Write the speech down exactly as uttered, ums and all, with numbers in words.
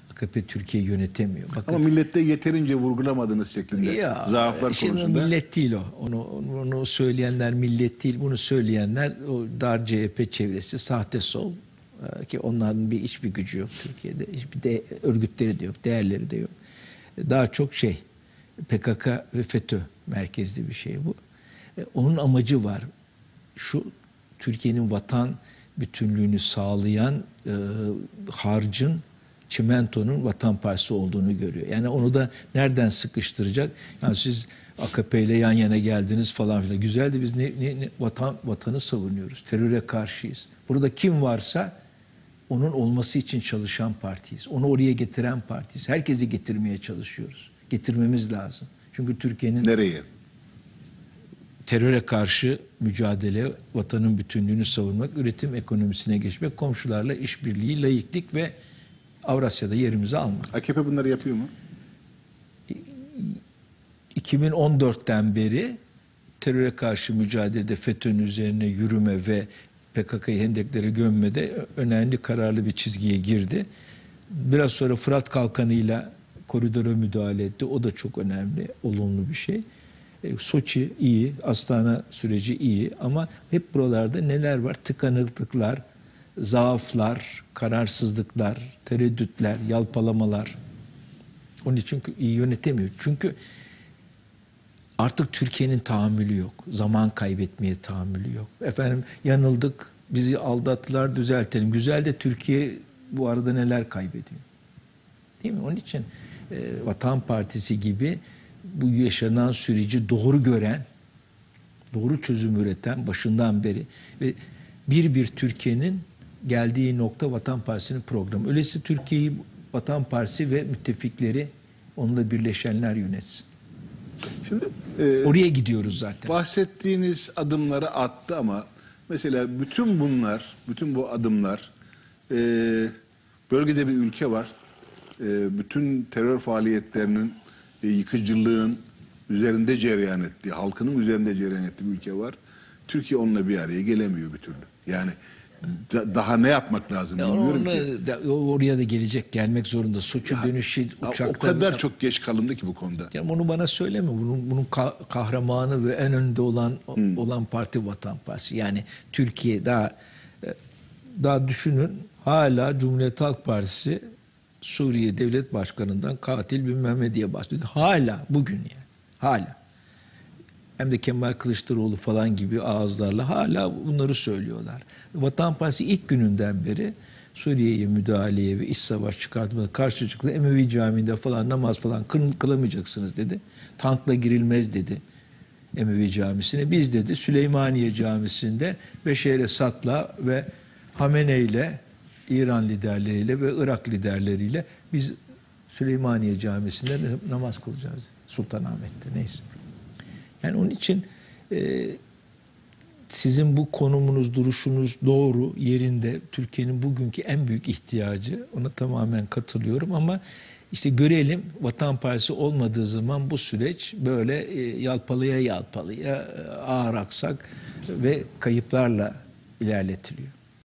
A K P Türkiye'yi yönetemiyor. Bakın, ama millette yeterince vurgulamadığınız şeklinde ya, zaaflar şimdi konusunda. Millet değil o. Onu, onu söyleyenler millet değil. Bunu söyleyenler o dar C H P çevresi, sahte sol. Ki onların bir hiçbir gücü yok Türkiye'de. Hiçbir de örgütleri de yok, değerleri de yok. Daha çok şey, P K K ve FETÖ merkezli bir şey bu. Onun amacı var. Şu Türkiye'nin vatan bütünlüğünü sağlayan e, harcın, çimentonun Vatan Partisi olduğunu görüyor. Yani onu da nereden sıkıştıracak? Yani siz A K P ile yan yana geldiniz falan filan. Güzel de biz ne, ne, ne, vatan, vatanı savunuyoruz. Teröre karşıyız. Burada kim varsa onun olması için çalışan partiyiz. Onu oraya getiren partiyiz. Herkesi getirmeye çalışıyoruz. Getirmemiz lazım. Çünkü Türkiye'nin nereye? Teröre karşı mücadele, vatanın bütünlüğünü savunmak, üretim ekonomisine geçmek, komşularla işbirliği, laiklik ve Avrasya'da yerimizi almak. A K P bunları yapıyor mu? iki bin on dörtten beri teröre karşı mücadelede FETÖ'nün üzerine yürüme ve P K K'yı hendeklere gömmede önemli, kararlı bir çizgiye girdi. Biraz sonra Fırat Kalkanı'yla koridora müdahale etti. O da çok önemli, olumlu bir şey. E, Soçi iyi, Astana süreci iyi ama hep buralarda neler var? Tıkanıklıklar, zaaflar, kararsızlıklar, tereddütler, yalpalamalar. Onun için iyi yönetemiyor. Çünkü artık Türkiye'nin tahammülü yok. Zaman kaybetmeye tahammülü yok. Efendim yanıldık, bizi aldattılar, düzeltelim. Güzel de Türkiye bu arada neler kaybediyor. Değil mi? Onun için e, Vatan Partisi gibi bu yaşanan süreci doğru gören, doğru çözüm üreten başından beri ve bir bir Türkiye'nin geldiği nokta Vatan Partisi'nin programı. Öyleyse Türkiye'yi Vatan Partisi ve müttefikleri, onunla birleşenler yönetsin. Şimdi e, oraya gidiyoruz zaten. Bahsettiğiniz adımları attı ama mesela bütün bunlar, bütün bu adımlar e, bölgede bir ülke var. E, bütün terör faaliyetlerinin, e, yıkıcılığın üzerinde cereyan ettiği, halkının üzerinde cereyan ettiği bir ülke var. Türkiye onunla bir araya gelemiyor bir türlü. Yani da, daha ne yapmak lazım ya bilmiyorum onu, ki. Da, oraya da gelecek, gelmek zorunda. Suçu ya, dönüşü uçakta. O kadar çok geç kalındı ki bu konuda. Ya onu bana söyleme. Bunun, bunun kahramanı ve en önde olan hmm. olan parti Vatan Partisi. Yani Türkiye daha daha düşünün, hala Cumhuriyet Halk Partisi Suriye Devlet Başkanı'ndan katil bilmem ne diye bahsediyor. Hala bugün yani. Hala. Hem de Kemal Kılıçdaroğlu falan gibi ağızlarla hala bunları söylüyorlar. Vatan Partisi ilk gününden beri Suriye'ye müdahaleye ve iç savaş çıkartmaya karşı çıktı. Emevi Camii'nde falan namaz falan kılamayacaksınız dedi. Tankla girilmez dedi Emevi Camisi'ne. Biz dedi Süleymaniye Camisi'nde Beşer Esad'la ve Hamene'yle, İran liderleriyle ve Irak liderleriyle biz Süleymaniye Camisi'nde namaz kılacağız. Sultanahmet'te neyse. Yani onun için e, sizin bu konumunuz, duruşunuz doğru, yerinde. Türkiye'nin bugünkü en büyük ihtiyacı. Ona tamamen katılıyorum ama işte görelim, Vatan Partisi olmadığı zaman bu süreç böyle e, yalpalıya yalpalıya, ağır aksak ve kayıplarla ilerletiliyor.